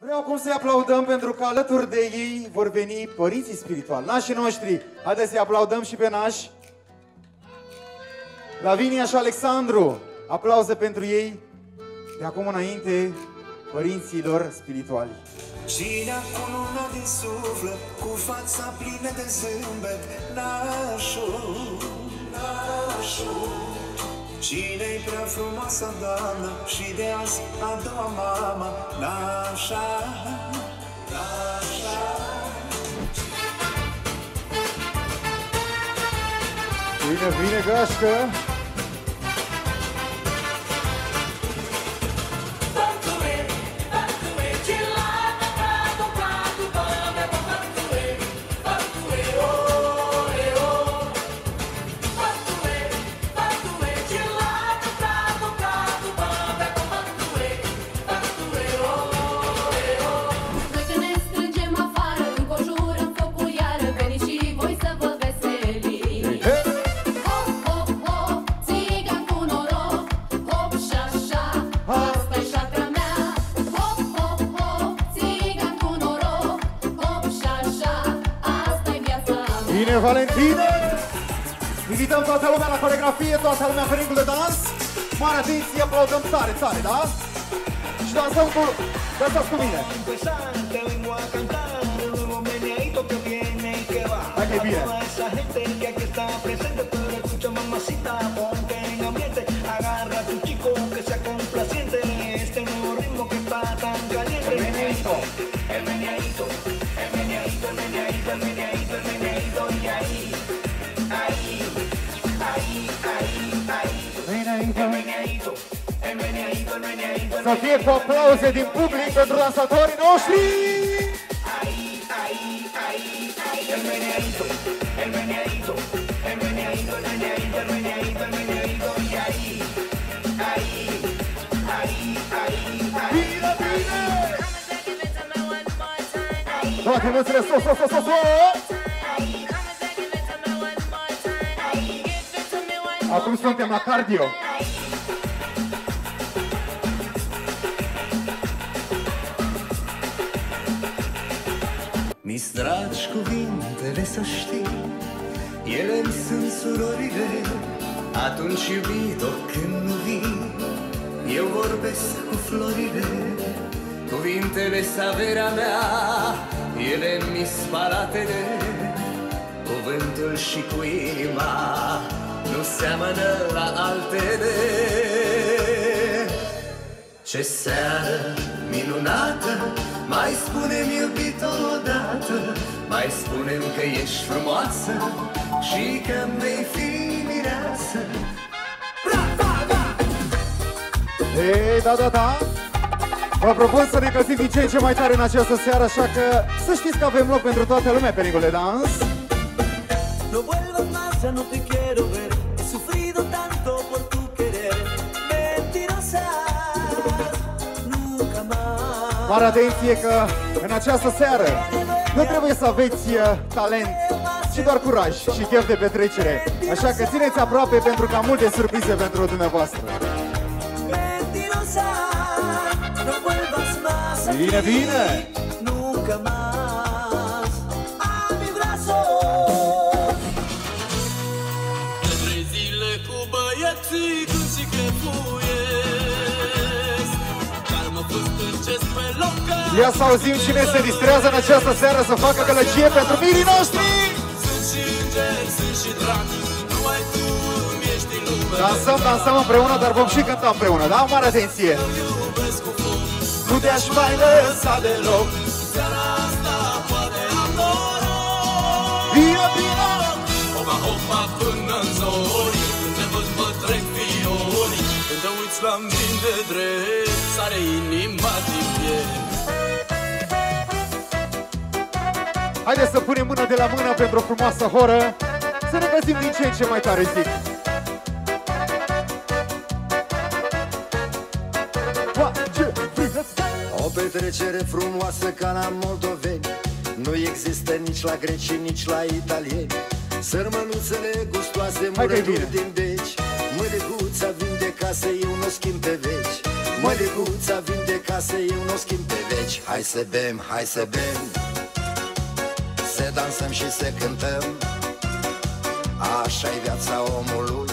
Vreau acum să-i aplaudăm pentru că alături de ei vor veni părinții spirituali, nașii noștri. Haideți să-i aplaudăm și pe nași. Lavinia și Alexandru, aplauze pentru ei. De acum înainte, părinților spirituali. Cine a cununat din suflet, cu fața plină de zâmbet, nașul, nașul. Cine-i prea frumoasă doamnă și de azi a doua mamă, nașa, nașa. Bine, bine, gașcă! Bine, Valentine! Invităm toată lumea la coreografie, toată lumea pe ringul de dans. Mare atenție, aplaudăm tare, tare, da? Și dansăm cu... Dansați cu mine! Hai că e bine! Să fie cu aplauze din public pentru dansatorii noștri! Bine, bine! Toate mâinile sus, sus, sus, sus! Acum suntem la cardio. Mi-s dragi cuvintele să știi, ele-mi sunt surorile. Atunci, iubito, când nu vii, eu vorbesc cu florile. Cuvintele s-averea mea, ele mi-s palatele. Cuvântul și cu inima nu seamănă la altele. Ce seară minunată, mai spune-mi iubito odată, mai spune-mi că ești frumoasă și că mi-ai fi mireasă. Ei, da, da, da! Vă propun să ne încălzim din ce în ce mai tare în această seară, așa că să știți că avem loc pentru toată lumea pe ringul de dans. No vuelvas más, ya no te quiero ver. He sufrido tanto por tu querer. Mentirosa, nunca más. Mare atenție că în această seară nu trebuie să aveți talent, ci doar curaj și chef de petrecere. Așa că țineți aproape pentru că am multe surprize pentru dumneavoastră. Mentirosa, no vuelvas más. Bine, bine! Nunca más a mi brazo. Și calmă fost pe loc. Ia să auzim cine se distrează în această seară să facă gălăgie pentru mirii noștri! Sunt și îngeri, sunt și dragi, numai tu îmi ești în lume. Dansăm, dansăm împreună, dar vom și cânta împreună, da? Mare atenție! Nu te-aș mai lăsa deloc. Seara asta poate am noroc. Bine, bine! Hopa, hopa până-n zori, când te văd mă trec fiori. Când te uiți la mine drept, sare inima din piept. Haideți să punem mână de la mână pentru o frumoasă horă. Să ne găsim din ce în ce mai tare, zic. O petrecere frumoasă ca la moldoveni, nu există nici la greci, nici la italieni. Sărmănuțele gustoase, murături din beci, mâneguța vin de casă, eu nu schimb pe veci. Măliguța vin de casă, eu n-o schimb pe veci. Hai să bem, hai să bem, să dansăm și să cântăm. Așa-i viața omului,